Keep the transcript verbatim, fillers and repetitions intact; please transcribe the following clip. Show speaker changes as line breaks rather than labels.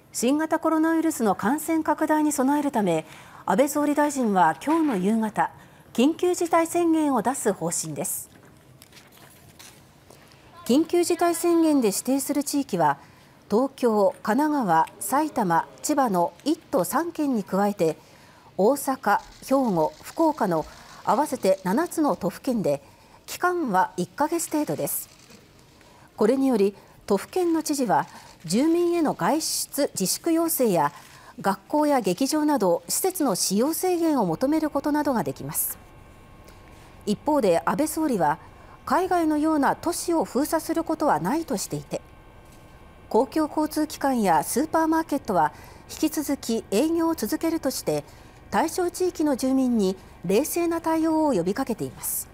新型コロナウイルスの感染拡大に備えるため、安倍総理大臣は今日の夕方、緊急事態宣言を出す方針です。緊急事態宣言で指定する地域は、東京、神奈川、埼玉、千葉のいっ都さん県に加えて、大阪、兵庫、福岡の合わせてななつの都府県で、期間はいっかげつ程度です。これにより、都府県の知事は、住民への外出自粛要請や、学校や劇場など施設の使用制限を求めることなどができます。一方で安倍総理は、海外のような都市を封鎖することはないとしていて、公共交通機関やスーパーマーケットは引き続き営業を続けるとして、対象地域の住民に冷静な対応を呼びかけています。